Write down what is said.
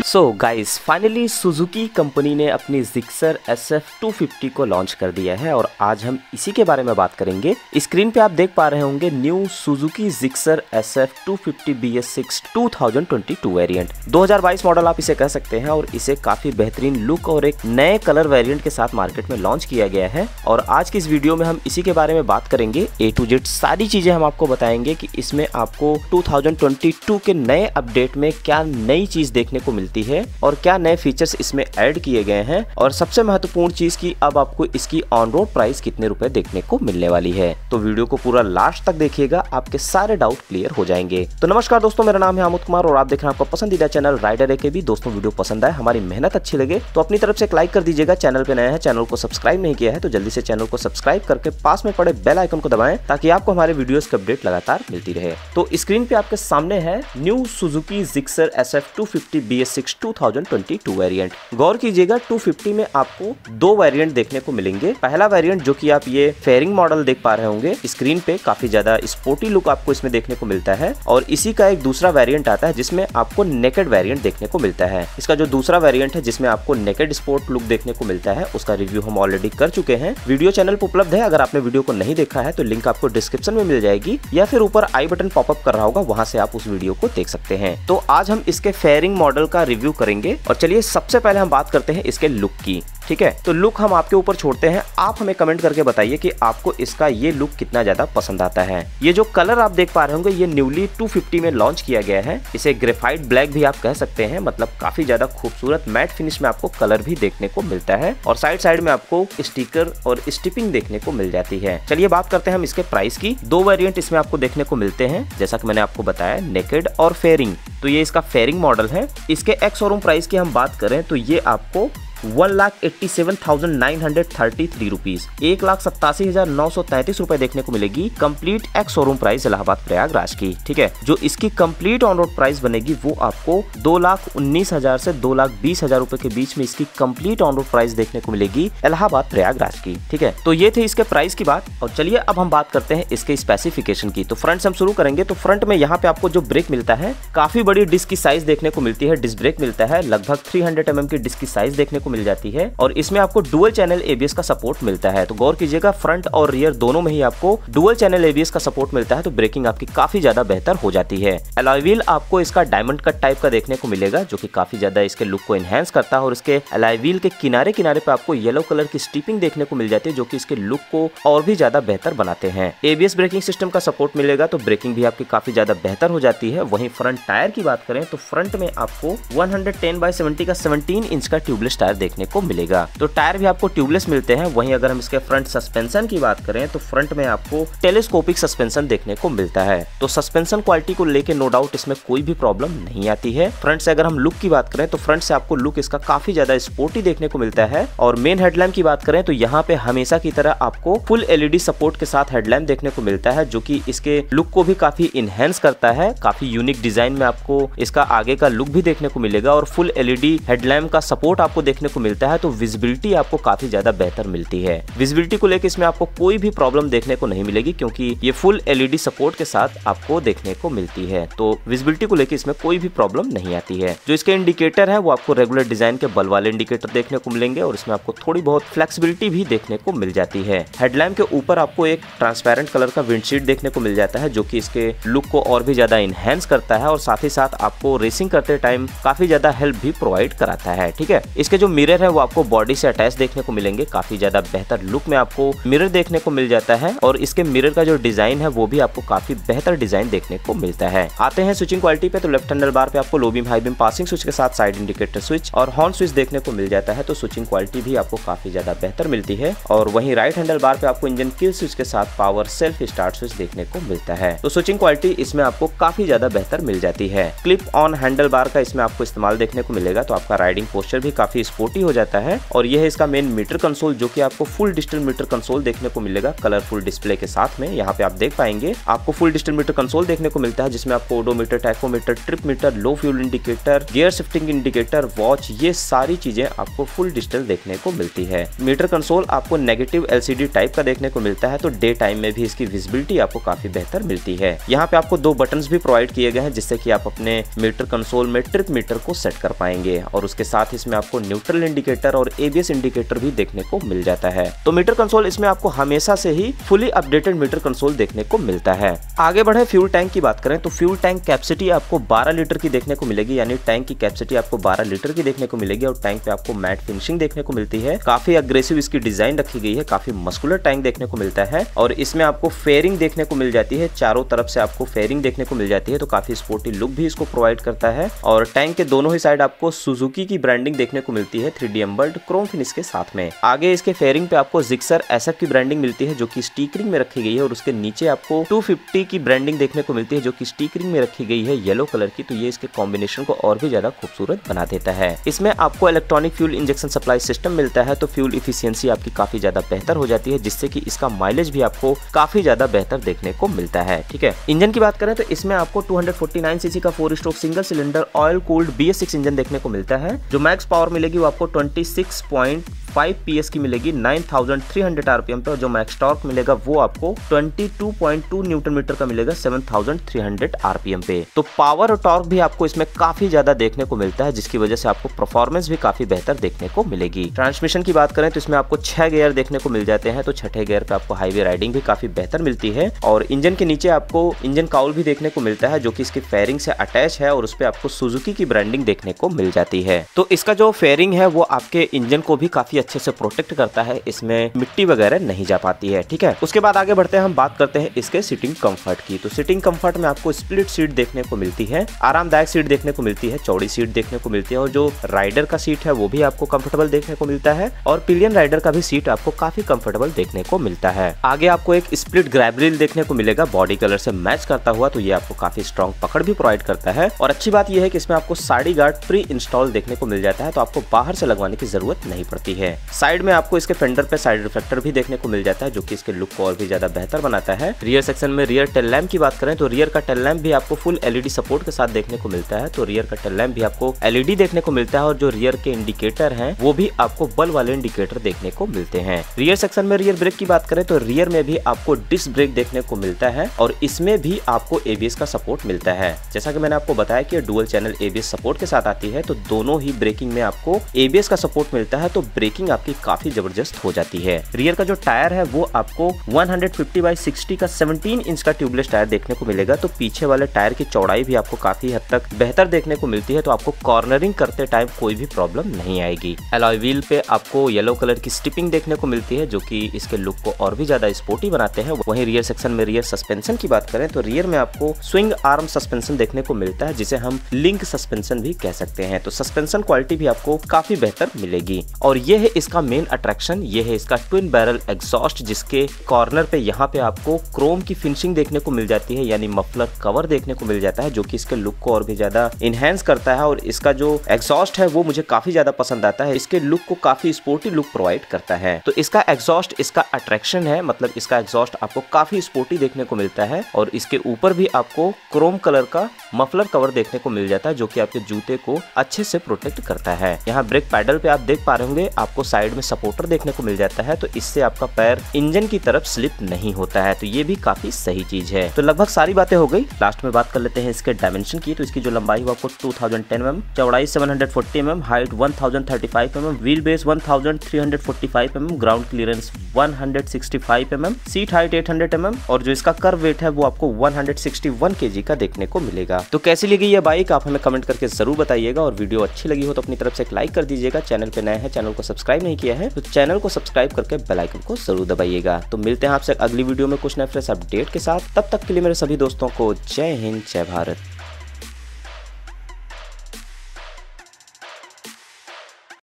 सो guys finally Suzuki company ने अपनी Gixxer SF250 को लॉन्च कर दिया है और आज हम इसी के बारे में बात करेंगे। स्क्रीन पे आप देख पा रहे होंगे new Suzuki Gixxer SF250 BS6 2022 variant 2022 model आप इसे कह सकते हैं और इसे काफी बेहतरीन लुक और एक नए कलर वेरिएंट के साथ मार्केट में लॉन्च किया गया है। और आज की इस वीडियो में हम इसी के बारे में बात करेंगे। A to Z सारी चीजें हम आपको बताएंगे कि इसमें आपको 2022 के नए अपडेट में क्या नई चीज देखने को मिलती है और क्या नए फीचर्स इसमें ऐड किए गए हैं, और सबसे महत्वपूर्ण चीज की अब आपको इसकी ऑन रोड प्राइस कितने रुपए देखने को मिलने वाली है। तो वीडियो को पूरा लास्ट तक देखिएगा, आपके सारे डाउट क्लियर हो जाएंगे। तो नमस्कार दोस्तों, मेरा नाम है अमित कुमार और आप देख रहे हैं आपका पसंदीदा चैनल राइडर AKB। दोस्तों वीडियो पसंद आए, हमारी मेहनत अच्छी लगे तो अपनी तरफ से एक लाइक कर दीजिएगा। चैनल पे नया है, चैनल को सब्सक्राइब नहीं किया है तो जल्दी से चैनल को सब्सक्राइब करके पास में पड़े बेल आइकन को दबाएं ताकि आपको हमारे वीडियोस की अपडेट लगातार मिलती रहे। तो स्क्रीन पे आपके सामने है new Suzuki Gixxer SF250 BS6 2022 variant. गौर कीजिएगा 250 में आपको दो वेरिएंट देखने को मिलेंगे। पहला वेरिएंट जो कि आप ये फेयरिंग मॉडल देख पा रहे होंगे स्क्रीन पे, काफी ज्यादा स्पोर्टी लुक आपको इसमें देखने को मिलता है। और इसी का एक दूसरा वेरिएंट आता है जिसमें आपको नेकेड वेरिएंट देखने को मिलता है। इसका जो दूसरा वेरिएंट है जिसमें आपको नेकेड स्पोर्ट लुक देखने को मिलता है, उसका रिव्यू हम ऑलरेडी कर चुके हैं। वीडियो चैनल पर उपलब्ध है। अगर आपने वीडियो को नहीं देखा है तो लिंक आपको डिस्क्रिप्शन में मिल जाएगी या फिर ऊपर आई बटन पॉपअप कर रहा होगा, वहां से आप उस वीडियो को देख सकते हैं। तो आज हम इसके फेयरिंग मॉडल का रिव्यू करेंगे और चलिए सबसे पहले हम बात करते हैं इसके लुक की। ठीक है, तो लुक हम आपके ऊपर छोड़ते हैं। आप हमें कमेंट करके बताइए कि आपको इसका ये लुक कितना ज्यादा पसंद आता है। ये जो कलर आप देख पा रहे होंगे ये न्यूली 250 में लॉन्च किया गया है। इसे ग्रेफाइट ब्लैक भी आप कह सकते हैं, मतलब काफी ज्यादा खूबसूरत मैट फिनिश में आपको कलर भी देखने को मिलता है और साइड में आपको स्टिकर और स्टिपिंग देखने को मिल जाती है। चलिए बात करते हैं हम इसके प्राइस की। दो वेरिएंट इसमें आपको देखने को मिलते हैं, जैसा कि मैंने आपको बताया, नेकेड और फेयरिंग। तो ये इसका फेयरिंग मॉडल है। इसके एक्स शोरूम प्राइस की हम बात करें तो ये आपको 1,87,933 रुपीज, 1,87,933 रुपए देखने को मिलेगी complete ex showroom price Allahabad Prayagraj की। ठीक है, जो इसकी कंप्लीट ऑन रोड प्राइस बनेगी वो आपको 2,19,000 से 2,20,000 रुपए के बीच में इसकी कंप्लीट ऑन रोड प्राइस देखने को मिलेगी इलाहाबाद प्रयागराज की। ठीक है, तो ये थे इसके प्राइस की बात। और चलिए अब हम बात करते हैं इसके स्पेसिफिकेशन की। तो फ्रंट से हम शुरू करेंगे। तो फ्रंट में यहाँ पे आपको जो ब्रेक मिलता है, काफी बड़ी डिस्क की साइज देखने को मिलती है। डिस्क ब्रेक मिलता है, लगभग 300 mm की डिस्क की साइज देखने को मिल जाती है और इसमें आपको डुअल चैनल ABS का सपोर्ट मिलता है। तो गौर कीजिएगा फ्रंट और रियर दोनों में ही आपको डुअल चैनल ABS का सपोर्ट मिलता है, तो ब्रेकिंग आपकी काफी ज्यादा बेहतर हो जाती है। अलॉय व्हील आपको इसका डायमंड कट टाइप का देखने को मिलेगा जो कि काफी ज्यादा इसके लुक को एनहांस करता है। और इसके अलॉय व्हील के किनारे पे आपको येलो कलर की स्टिपिंग देखने को मिल जाती है जो कि इसके लुक को और भी ज्यादा बेहतर बनाते हैं। ABS ब्रेकिंग सिस्टम का सपोर्ट मिलेगा तो ब्रेकिंग भी आपकी काफी ज्यादा बेहतर हो जाती है। वहीं फ्रंट टायर की बात करें तो फ्रंट में आपको 110/70 का 17 इंच का ट्यूबलेस टायर देखने को मिलेगा। तो टायर भी आपको ट्यूबलेस मिलते हैं। वहीं अगर हम इसके फ्रंट सस्पेंशन की बात करें तो फ्रंट में आपको टेलीस्कोपिक सस्पेंशन देखने को मिलता है। तो सस्पेंशन क्वालिटी को लेके नो डाउट इसमें कोई भी प्रॉब्लम नहीं आती है। फ्रंट से अगर हम लुक की बात करें तो फ्रंट से आपको लुक इसका काफी ज्यादा स्पोर्टी देखने को मिलता है। और मेन हेडलैम्प की बात करें तो यहाँ पे हमेशा की तरह आपको फुल LED सपोर्ट के साथ हेडलैम्प देखने को मिलता है जो कि इसके लुक को भी काफी इनहेंस करता है। काफी यूनिक डिजाइन में आपको इसका आगे का लुक भी देखने को मिलेगा और फुल LED हेडलैम्प का सपोर्ट आपको देखने को मिलता है। तो विजिबिलिटी आपको काफी ज्यादा बेहतर मिलती है। विजिबिलिटी को लेकर इसमें आपको कोई भी प्रॉब्लम देखने को नहीं मिलेगी क्योंकि ये फुल LED सपोर्ट के साथ आपको देखने को मिलती है। तो विजिबिलिटी को लेकर इसमें कोई भी प्रॉब्लम नहीं आती है। जो इसके इंडिकेटर है वो आपको रेगुलर डिजाइन के बल वाले इंडिकेटर देखने को मिलेंगे और इसमें आपको थोड़ी बहुत फ्लेक्सिबिलिटी भी देखने को मिल जाती है। हेडलैम्प के ऊपर आपको एक ट्रांसपेरेंट कलर का विंडशील्ड देखने को मिल जाता है जो कि इसके लुक को और भी ज्यादा इनहेंस करता है और साथ ही साथ आपको रेसिंग करते टाइम काफी ज्यादा हेल्प भी प्रोवाइड कराता है। ठीक है, इसके जो मिरर है वो आपको बॉडी से अटैच देखने को मिलेंगे। काफी ज्यादा बेहतर लुक में आपको मिरर देखने को मिल जाता है और इसके मिरर का जो डिजाइन है वो भी आपको काफी बेहतर डिजाइन देखने को मिलता है। आते हैं स्विचिंग क्वालिटी पे। तो लेफ्ट हैंडल बार पे आपको low beam high beam passing switch के साथ साइड इंडिकेटर स्विच और हॉर्न स्विच देखने को मिल जाता है। तो स्विचिंग क्वालिटी भी आपको काफी ज्यादा बेहतर मिलती है। और वहीं राइट हैंडल बार पे आपको इंजन किल स्विच के साथ पावर सेल्फ स्टार्ट स्विच देखने को मिलता है। तो स्विचिंग क्वालिटी इसमें आपको काफी ज्यादा बेहतर मिल जाती है। क्लिप ऑन हैंडल बार का इसमें आपको इस्तेमाल देखने को मिलेगा तो आपका राइडिंग पोस्चर भी काफी स्पोर्टी हो जाता है। और यह है इसका मेन मीटर कंसोल, जो कि आपको फुल डिजिटल मीटर कंसोल देखने को मिलेगा कलरफुल डिस्प्ले के साथ में। यहाँ पे आप देख पाएंगे आपको फुल डिजिटल मीटर कंसोल देखने को मिलता है, जिसमें आपको odometer, tachometer, trip meter, low fuel indicator, gear shifting indicator, watch, ये सारी चीजें आपको फुल डिजिटल देखने को मिलती है। मीटर कंसोल आपको नेगेटिव एलसीडी टाइप का देखने को मिलता है, तो डे टाइम में भी इसकी विजिबिलिटी आपको काफी बेहतर मिलती है। यहाँ पे आपको 2 बटन्स भी प्रोवाइड किए गए हैं, जिससे कि आप अपने मीटर कंसोल में ट्रिप मीटर को सेट कर पाएंगे। और उसके साथ इसमें आपको न्यूट्रल इंडिकेटर और एबीएस इंडिकेटर भी देखने को मिल जाता है। तो मीटर कंसोल इसमें आपको हमेशा से ही फुली अपडेटेड मीटर कंसोल देखने को मिलता है। आगे बढ़े फ्यूल टैंक की बात करें तो फ्यूल टैंक कैपेसिटी आपको 12 लीटर की देखने को मिलेगी, यानी टैंक की कैपेसिटी आपको 12 लीटर की देखने को मिलेगी। और टैंक पे आपको मैट फिनिशिंग देखने को मिलती है, काफी अग्रेसिव इसकी डिजाइन रखी गई है, काफी मस्कुलर टैंक देखने को मिलता है। और इसमें आपको फेयरिंग देखने को मिल जाती है, चारों तरफ से आपको फेयरिंग देखने को मिल जाती है, तो काफी स्पोर्टी लुक भी इसको प्रोवाइड करता है। और टैंक के दोनों ही साइड आपको सुजुकी की ब्रांडिंग देखने को मिलती है 3D एम्बर्ड क्रोम फिनिश के साथ में। आगे इसके फेयरिंग पे आपको जिक्सर एसएफ की ब्रांडिंग मिलती है, जो कि स्टिकरिंग में रखी गई है। और उसके नीचे आपको 250 की ब्रांडिंग देखने को मिलती है, जो कि स्टिकरिंग में रखी गई है येलो कलर की, तो ये इसके कॉम्बिनेशन को और भी ज्यादा खूबसूरत बना देता है। इसमें आपको electronic fuel injection supply system मिलता है, तो फ्यूल इफिशियंसी आपकी काफी ज्यादा बेहतर हो जाती है, जिससे कि इसका माइलेज भी आपको काफी ज्यादा बेहतर देखने को मिलता है। ठीक है, इंजन की बात करें तो इसमें आपको 249 सीसी का 4 stroke single cylinder oil cooled BS6 engine देखने को मिलता है। जो मैक्स पावर मिलेगी वो आपको 26.5 PS की मिलेगी 9300 RPM पे। और जो मैक्स टॉर्क मिलेगा वो आपको 22.2 न्यूटन मीटर का मिलेगा 7300 RPM पे। तो पावर और टॉर्क भी आपको इसमें काफी ज्यादा देखने को मिलता है, जिसकी वजह से आपको परफॉर्मेंस भी काफी बेहतर देखने को मिलेगी। ट्रांसमिशन की बात करें तो इसमें आपको 6 गियर देखने को मिल जाते हैं, तो छठे गियर पे आपको हाईवे राइडिंग भी काफी बेहतर मिलती है। और इंजन के नीचे आपको इंजन काउल भी देखने को मिलता है, जो कि इसकी फेयरिंग से अटैच है, और उस पे आपको सुजुकी की ब्रांडिंग देखने को मिल जाती है। तो इसका जो फेयरिंग है वो आपके इंजन को भी काफी अच्छे से प्रोटेक्ट करता है, इसमें मिट्टी वगैरह नहीं जा पाती है। ठीक है, उसके बाद आगे बढ़ते हैं, हम बात करते हैं इसके सीटिंग कंफर्ट की। तो सीटिंग कंफर्ट में आपको स्प्लिट सीट देखने को मिलती है, आरामदायक सीट देखने को मिलती है, चौड़ी सीट देखने को मिलती है। और जो राइडर का सीट है वो भी आपको कंफर्टेबल देखने को मिलता है, और पिलियन राइडर का भी सीट आपको काफी कंफर्टेबल देखने को मिलता है। आगे आपको एक स्प्लिट ग्रैब रेल देखने को मिलेगा बॉडी कलर से मैच करता हुआ, तो ये आपको काफी स्ट्रॉन्ग पकड़ भी प्रोवाइड करता है। और अच्छी बात यह है कि इसमें आपको साइड गार्ड प्री इंस्टॉल देखने को मिल जाता है, तो आपको बाहर से लगवाने की जरूरत नहीं पड़ती है। साइड में आपको इसके फेंडर पे साइड रिफ्लेक्टर भी देखने को मिल जाता है, जो कि इसके लुक को और भी ज्यादा बेहतर बनाता है। रियर सेक्शन में रियर टेल लैम्प की बात करें तो रियर का टेल लैम्प भी आपको फुल LED सपोर्ट के साथ देखने को मिलता है, तो रियर का टेल लैम्प भी आपको LED देखने को मिलता है। और जो रियर के इंडिकेटर हैं वो भी आपको बल्ब वाले इंडिकेटर देखने को मिलते हैं। रियर सेक्शन में रियर ब्रेक की बात करें तो रियर में भी आपको डिस्क ब्रेक देखने को मिलता है, और इसमें भी आपको ABS का सपोर्ट मिलता है। जैसा कि मैंने आपको बताया कि डुअल चैनल ABS सपोर्ट के साथ आती है, तो दोनों ही ब्रेकिंग में आपको ABS का सपोर्ट मिलता है, तो ब्रेकिंग आपकी काफी जबरदस्त हो जाती है। रियर का जो टायर है वो आपको 150/60 का 17 इंच का ट्यूबलेस टायर देखने को मिलेगा, तो पीछे वाले टायर की चौड़ाई भी आपको काफी हद तक बेहतर देखने को मिलती है, तो आपको कॉर्नरिंग करते टाइम कोई भी प्रॉब्लम नहीं आएगी। अलॉय व्हील पे आपको येलो कलर की स्टिपिंग देखने को मिलती है, जो कि इसके लुक को और भी ज्यादा स्पोर्टी बनाते हैं। वहीं रियर सेक्शन में रियर सस्पेंशन की बात करें तो रियर में आपको स्विंग आर्म सस्पेंशन देखने को मिलता है, जिसे हम लिंक सस्पेंशन भी कह सकते हैं। तो सस्पेंशन क्वालिटी भी आपको काफी बेहतर मिलेगी। और ये है इसका मेन अट्रैक्शन, ये है इसका ट्विन बैरल एग्जॉस्ट, जिसके कॉर्नर पे यहाँ पे आपको क्रोम की फिनिशिंग देखने को मिल जाती है, यानी मफलर कवर देखने को मिल जाता है, जो कि इसके लुक को और भी ज्यादा इनहेंस करता है। और इसका जो एग्जॉस्ट है वो मुझे काफी ज्यादा पसंद आता है, इसके लुक को काफी स्पोर्टी लुक प्रोवाइड करता है। तो इसका एग्जॉस्ट इसका अट्रैक्शन है, मतलब इसका एग्जॉस्ट आपको काफी स्पोर्टी देखने को मिलता है। और इसके ऊपर भी आपको क्रोम कलर का मफलर कवर देखने को मिल जाता है, जो कि आपके जूते को अच्छे से प्रोटेक्ट करता है। यहाँ ब्रेक पैडल पे आप देख पा रहे होंगे आपको साइड में सपोर्टर देखने को मिल जाता है, तो इससे आपका पैर इंजन की तरफ स्लिप नहीं होता है, तो ये भी काफी सही चीज है। तो लगभग सारी बातें हो गई, लास्ट में बात कर लेते हैं इसके डायमेंशन की। तो इसकी जो लंबाई है आपको 2010 mm, चौड़ाई 740 mm, height 1035 mm, wheel base 1345 mm, ground clearance 165 mm, seat height 800 mm, और जो इसका कर्व वेट है वो आपको 161 kg का देखने को मिलेगा। तो कैसी लगी ये बाइक आप हमें कमेंट करके जरूर बताइएगा, और वीडियो अच्छी लगी हो तो अपनी तरफ से एक लाइक कर दीजिएगा। चैनल पे नए हैं, चैनल को सब्सक्राइब नहीं किया है तो चैनल को सब्सक्राइब करके बेल आइकन को जरूर दबाइएगा। तो मिलते हैं आपसे अगली वीडियो में कुछ नए फ्रेश अपडेट के साथ, तब तक के लिए मेरे सभी दोस्तों को जय हिंद, जय भारत।